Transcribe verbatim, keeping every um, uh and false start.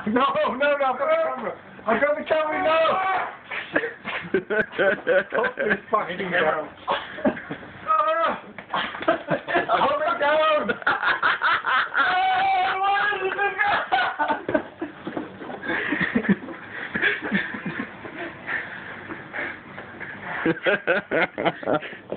No, no, no, I've got the camera. I've got the camera, no! Put this fucking camera. Hold it down! Ha ha ha ha.